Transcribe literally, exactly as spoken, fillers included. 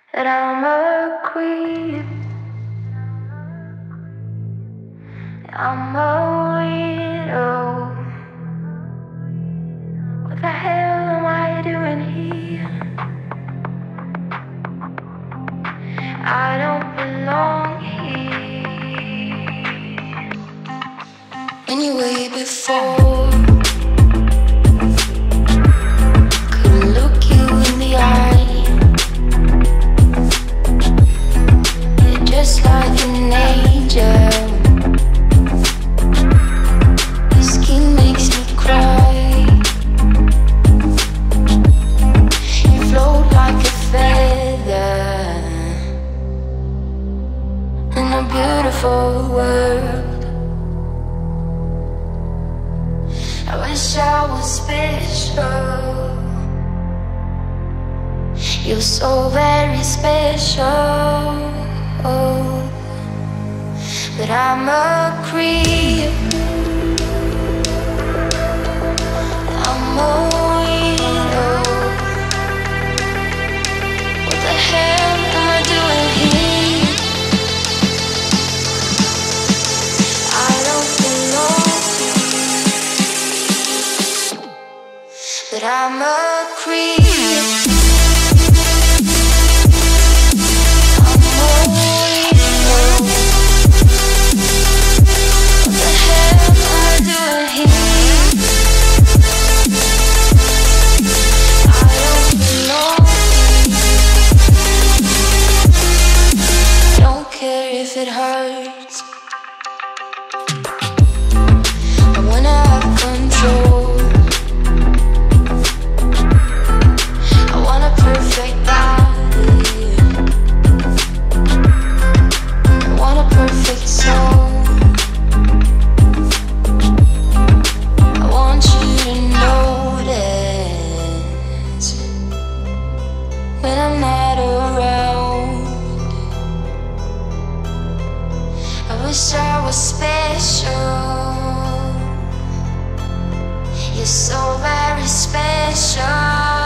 that I'm a creep, I'm a weirdo. What the hell am I doing here? I don't belong here. Anyway, before couldn't look you in the eye. You're just like an angel. Your skin makes me cry. You float like a feather in a beautiful world. I wish I was special. You're so very special. But I'm a creep, I'm a weirdo. What the hell am I doing here? I don't belong here. But I'm a creep. If it hurts, I wanna have control. I want a perfect body. I want a perfect soul. I want you to notice when I'm not around. I wish I was special. You're so very special.